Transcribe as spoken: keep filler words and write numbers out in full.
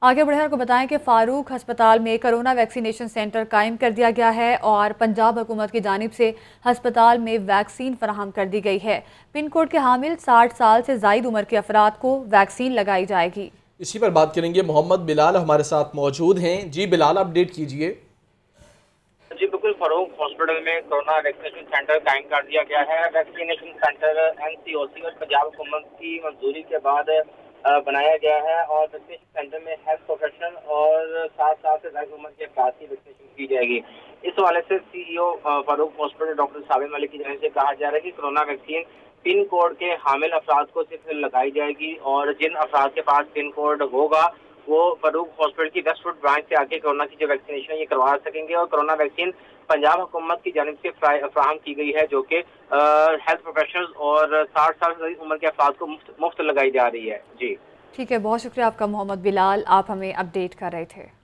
आगे बढ़े को बताएं कि फारूक अस्पताल में कोरोना वैक्सीनेशन सेंटर कायम कर दिया गया है और पंजाब हुकूमत की जानिब से अस्पताल में वैक्सीन फराहम कर दी गई है। पिन कोड के हामिल साठ साल से जायद उम्र के अफराद को वैक्सीन लगाई जाएगी। इसी पर बात करेंगे, मोहम्मद बिलाल हमारे साथ मौजूद हैं। जी बिलाल, अपडेट कीजिए। जी बिल्कुल, फारूक हॉस्पिटल में कोरोना वैक्सीनेशन सेंटर कायम कर दिया गया है। Vaccination centre N C O C और पंजाब हुकूमत की मंजूरी के बाद बनाया गया है और वैक्सीनेशन सेंटर में हेल्थ प्रोफेशनल और सात साल से ज्यादा उम्र के अफराद की वैक्सीनेशन की जाएगी। इस हवाले से C E O Farooq hospital doctor Sabir Malik की जानिब से कहा जा रहा है कि कोरोना वैक्सीन पिन कोड के हामिल अफराद को सिर्फ लगाई जाएगी और जिन अफराद के पास पिन कोड होगा वो फारूक हॉस्पिटल की वेस्टवुड ब्रांच से आके कोरोना की जो वैक्सीनेशन ये करवा सकेंगे। और कोरोना वैक्सीन पंजाब हुकूमत की जानिब से फ्राहम की गई है, जो कि हेल्थ प्रोफेशनल्स और साठ साल से उम्र के अफराद को मुफ्त मुफ्त लगाई जा रही है। जी ठीक है, बहुत शुक्रिया आपका मोहम्मद बिलाल, आप हमें अपडेट कर रहे थे।